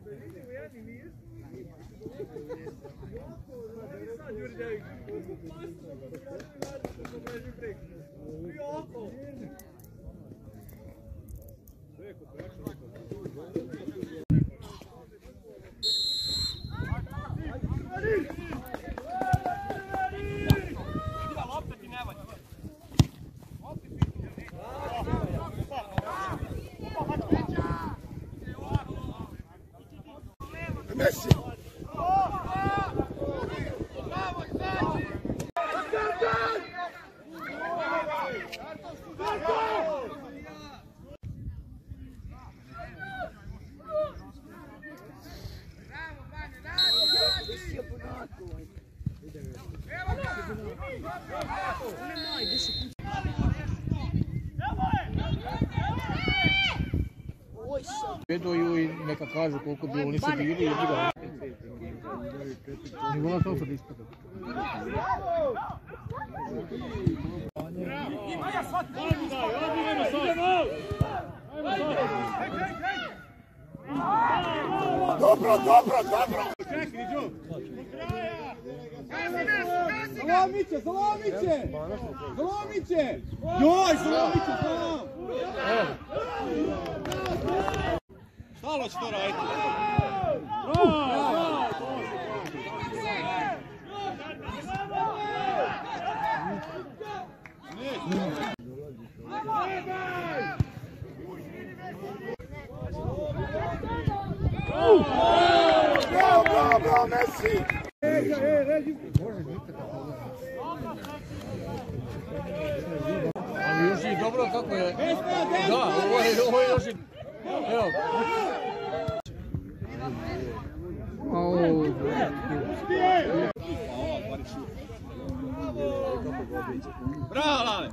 Veduju i neka kažu koliko bi oni su bili i druga. Ne vola to sad ispada. Dobro! Zalomiće! Joj, Zalomiće, znam! Stalo će to raditi. Bravo, Messi! Ali još i dobro kako je. Da, ovo je još i... Evo. Bravo, Lale!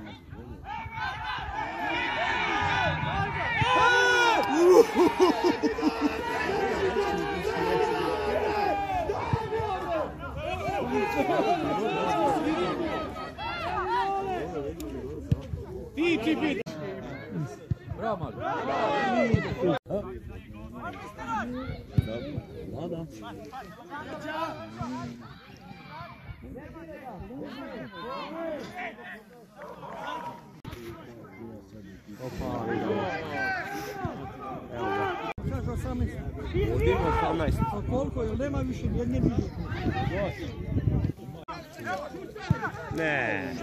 Ti će biti! Bravo, malo. Da. Opa, evo ga. Šta za 18? Ovdje ima 18. A koliko? Jel nema više jedne bliže? Ne.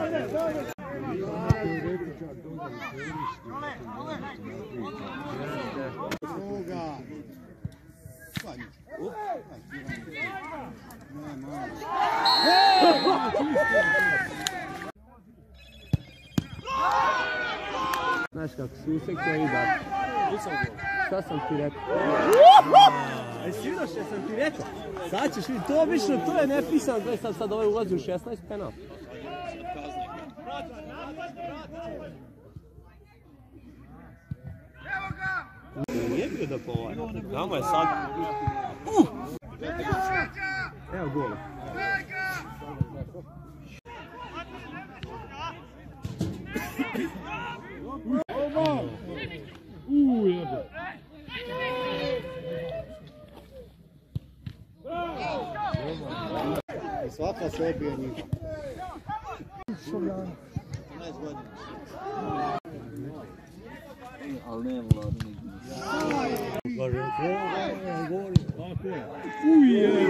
Znaš kako, Susek će i dati. Šta sam ti rekao? Sinoć što sam ti rekao? Sad ćeš vidjeti, to obično, to je nepisano. Sad ovaj ulazi u 16 penal. Nije bio da povaj. Tamo je sad. Evo gola. Jebe. Svaka sebi je njih. 14 godina. Ali ne vladni. Kažem, govori, tako je. Uje!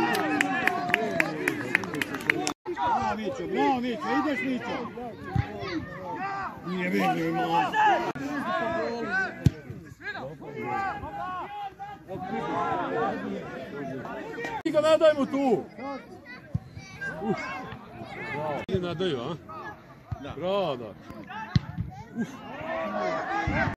Bravo, Mićo, ideš, Mićo! Nije vidio, malo. Ti ga nadajmo tu! Ti nadaju, a? Bravo, da.